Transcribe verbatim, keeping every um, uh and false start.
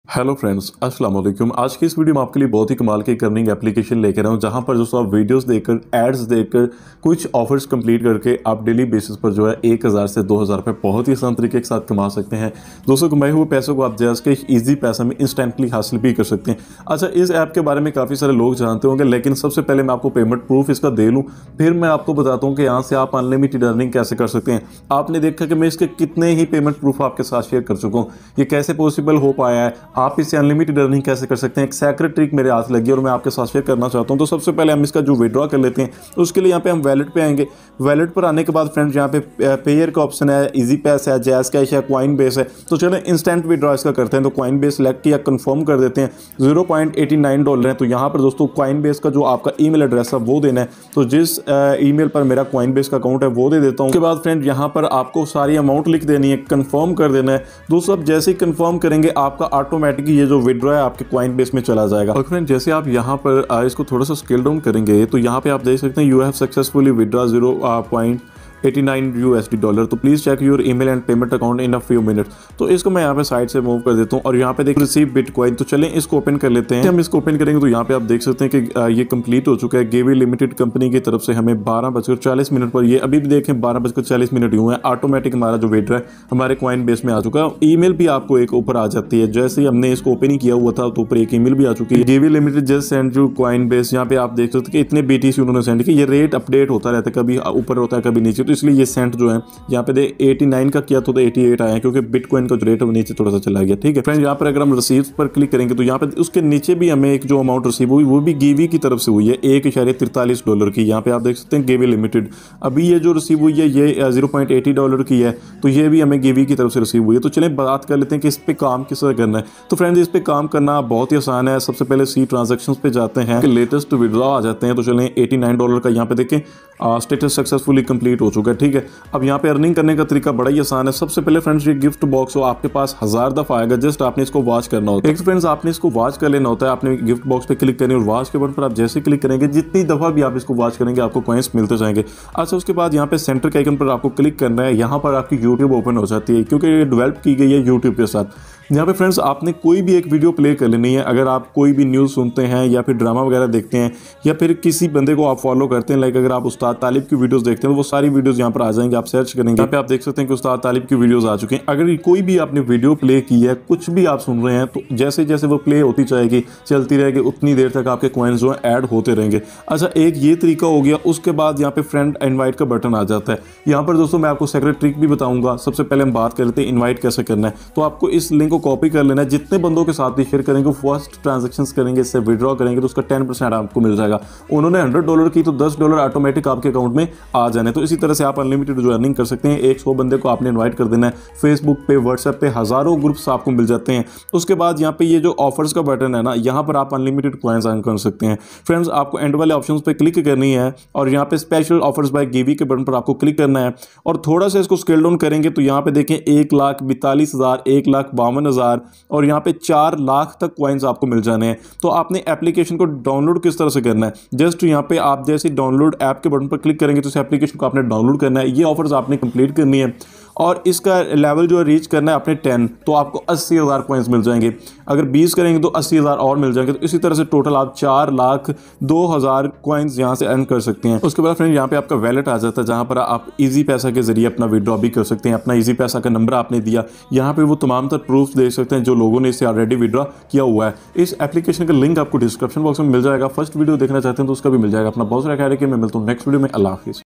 Hello friends, अस्सलाम वालेकुम। आज की इस वीडियो में आपके लिए बहुत ही कमाल की अर्निंग एप्लीकेशन लेकर आया हूँ, जहाँ पर दोस्तों आप वीडियोस देखकर, एड्स देखकर, कुछ ऑफर्स कंप्लीट करके आप डेली बेसिस पर जो है एक हज़ार से दो हज़ार रुपये बहुत ही आसान तरीके के साथ कमा सकते हैं। दोस्तों, कमाए हुए पैसों को आप जैसे कि ईजी पैसा में इंस्टेंटली हासिल भी कर सकते हैं। अच्छा, इस ऐप के बारे में काफ़ी सारे लोग जानते होंगे, लेकिन सबसे पहले मैं आपको पेमेंट प्रूफ इसका दे लूँ, फिर मैं आपको बताता हूँ कि यहाँ से आप अनलिमिटेड अर्निंग कैसे कर सकते हैं। आपने देखा कि मैं इसके कितने ही पेमेंट प्रूफ आपके साथ शेयर कर चुका हूँ। ये कैसे पॉसिबल हो पाया है, आप इससे अनलिमिटेड अर्निंग कैसे कर सकते हैं, एक सेक्रेट ट्रिक मेरे हाथ लगी और मैं आपके साथ शेयर करना चाहता हूं। तो सबसे पहले हम इसका जो विड्रॉ कर लेते हैं, तो उसके लिए यहाँ पे हम वैलेट पे आएंगे। वैलेट पर आने के बाद फ्रेंड्स यहाँ पे पेयर का ऑप्शन है, इजी पैस है, जैज कैश है, कॉइन बेस है। तो चलो इंस्टेंट विड्रॉ इसका करते हैं। तो कॉइन बेस सेलेक्ट किया, कंफर्म कर देते हैं। Zero point eighty nine dollar है। तो यहाँ पर दोस्तों कॉइन बेस का जो आपका ईमेल एड्रेस है वो देना है। तो जिस ईमेल पर मेरा कॉइन बेस का अकाउंट है वो दे देता हूँ। उसके बाद फ्रेंड यहाँ पर आपको सारी अमाउंट लिख देनी है, कंफर्म कर देना है। दोस्तों, अब जैसे ही कंफर्म करेंगे आपका ऑटोमेटिक ये जो विड्रॉ है आपके कॉइन बेस में चला जाएगा। और फ्रेंड जैसे आप यहाँ पर इसको थोड़ा सा स्केल डाउन करेंगे तो यहाँ पे आप देख सकते हैं, you have successfully withdraw zero point eighty nine USD dollar. तो please check your email and payment account in a few minute. तो इसको मैं यहाँ पे साइड से मूव कर देता हूँ और यहाँ पे देख रिसीव बिटकॉइन। तो चलें इसको ओपन कर लेते हैं। हम इसको ओपन करेंगे तो यहाँ पे आप देख सकते हैं कि ये कंप्लीट हो चुका है। गेवी लिमिटेड कंपनी की तरफ से हमें बारह बजकर चालीस मिनट पर, ये अभी भी देखें बारह बजकर चालीस मिनट हुए हैं, ऑटोमेटिक हमारा जो विड्रॉ है हमारे कॉइन बेस में आ चुका है। ईमेल भी आपको एक ऊपर आ जाती है, जैसे ही हमने इसको ओपन ही किया हुआ था तो ऊपर एक ईमेल भी आ चुकी है, गेवी limited just send you Coinbase. यहाँ पे आप देख सकते हैं कि इतने बीटीसी उन्होंने सेंड किया। ये रेट अपडेट होता रहता है, कभी ऊपर होता है कभी नीचे, तो इसलिए ये सेंट जो है यहाँ पे दे नवासी का किया तो अठासी आया, क्योंकि बिटकॉइन का जो रेट है वो नीचे थोड़ा सा चला गया। ठीक है फ्रेंड्स, यहाँ पर अगर हम रिसीव पर क्लिक करेंगे तो यहाँ पे उसके नीचे भी हमें एक जो अमाउंट रिसीव हुई वो भी गेवी की तरफ से हुई है, एक इशारे तिरतालीस डॉलर की। यहाँ पे आप देख सकते हैं गेवी लिमिटेड अभी ये जो रिसीव हुई है ये जीरो पॉइंट एटी डॉलर की है, तो ये भी हमें गेवी की तरफ से रिसीव हुई है। तो चलें बात कर लेते हैं कि इस पे काम किस तरह करना है। तो फ्रेंड्स, इस पे काम करना बहुत ही आसान है। सबसे पहले सी ट्रांजेक्शन पे जाते हैं, लेटेस्ट विड्रॉ आ जाते हैं। तो चलें एटी नाइन डॉलर का यहाँ पे देखें स्टेटस सक्सेसफुली कंप्लीट हो चुका है। ठीक है, अब यहाँ पे अर्निंग करने का तरीका बड़ा ही आसान है। सबसे पहले फ्रेंड्स, ये गिफ्ट बॉक्स हो आपके पास हजार दफा आएगा, जस्ट आपने इसको वॉच करना होता है। एक फ्रेंड्स, आपने इसको वॉच कर लेना होता है। आपने गिफ्ट बॉक्स पे क्लिक करनी और वॉच के बटन पर आप जैसे क्लिक करेंगे, जितनी दफा भी आप इसको वॉच करेंगे आपको कॉइंस मिलते जाएंगे। अच्छा, उसके बाद यहाँ पे सेंटर के आइकन पर आपको क्लिक करना है। यहाँ पर आपकी यूट्यूब ओपन हो जाती है, क्योंकि ये डेवलप की गई है यूट्यूब के साथ। यहाँ पे फ्रेंड्स आपने कोई भी एक वीडियो प्ले कर लेनी है। अगर आप कोई भी न्यूज़ सुनते हैं या फिर ड्रामा वगैरह देखते हैं या फिर किसी बंदे को आप फॉलो करते हैं, लाइक अगर आप उस्ताद तालिब की वीडियोस देखते हैं तो वो सारी वीडियोस यहाँ पर आ जाएंगे। आप सर्च करेंगे, यहाँ पे आप देख सकते हैं कि उस्ताद तालिब की वीडियोस आ चुके हैं। अगर कोई भी आपने वीडियो प्ले की है, कुछ भी आप सुन रहे हैं, तो जैसे जैसे वो प्ले होती जाएगी, चलती रहेगी, उतनी देर तक आपके कॉइन्स जो है ऐड होते रहेंगे। अच्छा, एक ये तरीका हो गया। उसके बाद यहाँ पे फ्रेंड इन्वाइट का बटन आ जाता है। यहाँ पर दोस्तों मैं आपको सेक्रेट ट्रिक भी बताऊंगा। सबसे पहले हम बात कर लेते हैं इन्वाइट कैसे करना है। तो आपको इस लिंक को कॉपी कर लेना है। जितने बंदों के साथ भी शेयर करेंगे, फर्स्ट ट्रांजैक्शंस करेंगे, इससे विड्रॉ करेंगे, तो उसका टेन परसेंट आपको मिल जाएगा। उन्होंने हंड्रेड डॉलर की तो दस डॉलर ऑटोमेटिक आपके अकाउंट में आ जाने। तो इसी तरह से आप अनलिमिटेड जो अर्निंग कर सकते हैं। एक सौ बंदे को आपने इन्वाइट कर देना है। फेसबुक पे, व्हाट्सएप पे हजारों ग्रुप्स आपको मिल जाते हैं। उसके बाद यहाँ पे ये जो ऑफर्स का बटन है ना, यहाँ पर आप अनलिमिटेड कॉइंस अर्न कर सकते हैं। फ्रेंड्स, आपको एंड वाले ऑप्शंस पे क्लिक करनी है और यहाँ पे स्पेशल ऑफर्स बाय गेवी के बटन पर आपको क्लिक करना है और थोड़ा सा इसको स्केल डाउन करेंगे तो यहाँ पे देखें एक लाख बैतालीस हजार, एक लाख बावन हजार और यहाँ पे चार लाख तक कॉइन्स आपको मिल जाने हैं। तो आपने एप्लीकेशन को डाउनलोड किस तरह से करना है, जस्ट यहाँ पे आप जैसे डाउनलोड ऐप के बटन पर क्लिक करेंगे तो इस एप्लीकेशन को आपने डाउनलोड करना है। ये ऑफर्स आपने कंप्लीट करनी है और इसका लेवल जो है रीच करना है आपने टेन, तो आपको अस्सी हज़ार कॉइन्स मिल जाएंगे। अगर बीस करेंगे तो अस्सी हज़ार और मिल जाएंगे। तो इसी तरह से टोटल आप चार लाख दो हज़ार कॉइन्स यहाँ से अर्न कर सकते हैं। उसके बाद फ्रेंड यहाँ पे आपका वैलेट आ जाता है, जहाँ पर आप इजी पैसा के जरिए अपना विड्रॉ भी कर सकते हैं। अपना इजी पैसा का नंबर आपने दिया, यहाँ पे वो तमाम तर प्रूफ देख सकते हैं जो लोगों ने इससे ऑलरेडी विड्रॉ किया हुआ है। इस एप्लीकेशन का लिंक आपको डिस्क्रिप्शन बॉक्स में मिल जाएगा। फर्स्ट वीडियो देखना चाहते हैं तो उसका भी मिल जाएगा। अपना बहुत सारा ख्याल रखिए। मैं मिलता हूँ नेक्स्ट वीडियो में। अल्लाह हाफिज़।